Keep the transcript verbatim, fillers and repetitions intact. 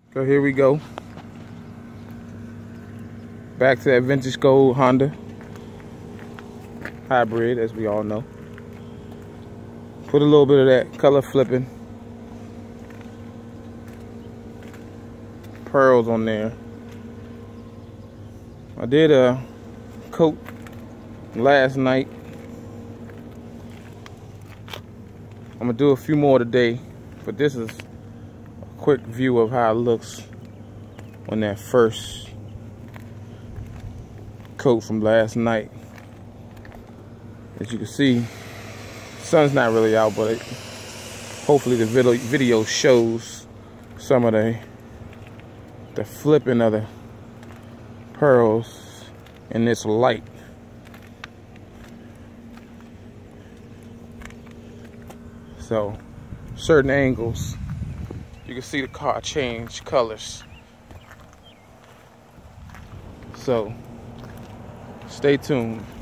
So here we go. Back to that vintage gold Honda hybrid, as we all know. Put a little bit of that color flipping pearls on there. I did a coat last night. I'm gonna do a few more today, but this is a quick view of how it looks on that first coat from last night. As you can see, the sun's not really out, but it, hopefully the video, video shows some of the the flipping of the pearls in this light. So, certain angles, you can see the car change colors. So, stay tuned.